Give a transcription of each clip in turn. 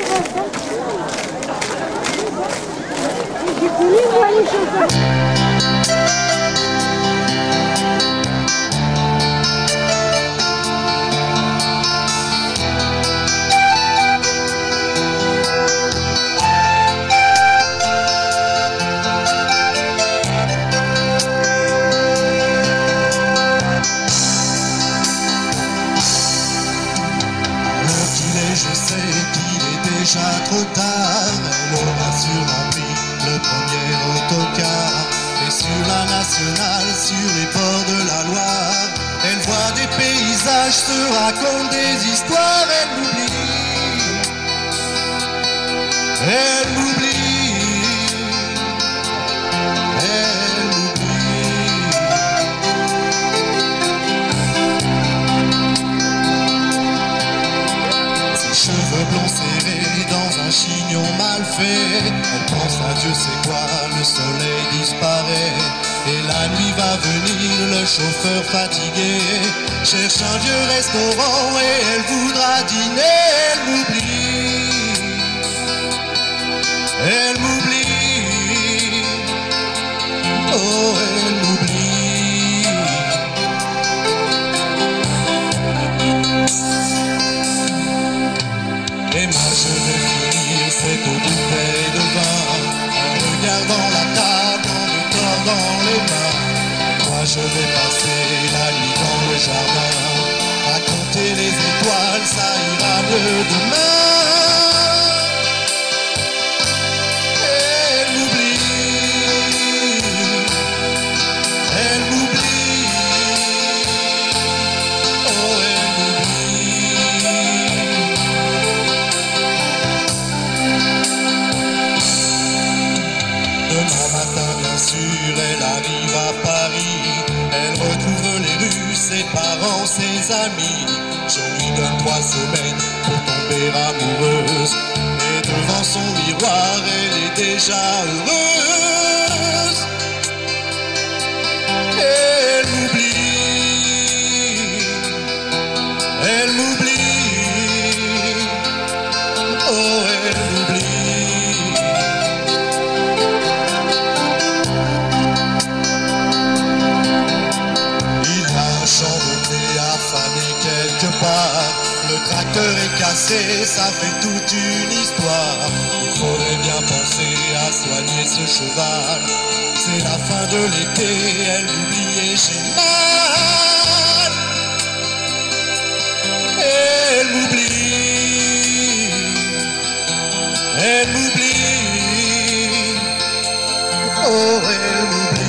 J'ai connu moi les chansons. Je sais qu'il est déjà trop tard. Elle aura sûrement pris le premier autocar. Et sur la nationale, sur les bords de la Loire, elle voit des paysages, se raconte des histoires. Elle m'oublie, elle m'oublie, elle m'oublie. Cheveux blonds serrés dans un chignon mal fait, elle pense à Dieu c'est quoi, le soleil disparaît. Et la nuit va venir, le chauffeur fatigué cherche un vieux restaurant et elle voudra dîner. Elle m'oublie, elle m'oublie, oh elle m'oublie. Et moi je vais finir cette bouteille de vin en regardant la table, en me tordant les mains. Et moi je vais passer la nuit dans le jardin à compter les étoiles, ça ira mieux demain. Elle m'oublie, elle m'oublie, oh elle m'oublie. Demain matin, bien sûr, elle arrive à Paris. Elle retrouve les rues, ses parents, ses amis. Je lui donne 3 semaines pour tomber amoureuse. Et devant son miroir, elle est déjà heureuse. Elle m'oublie, elle m'oublie, oh elle m'oublie. Champ de blé affamé quelque part, le tracteur est cassé, ça fait toute une histoire. Il faudrait bien penser à soigner ce cheval. C'est la fin de l'été, elle m'oublie et j'ai mal. Elle m'oublie, elle m'oublie, oh elle m'oublie.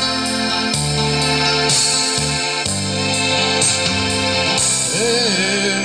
Elle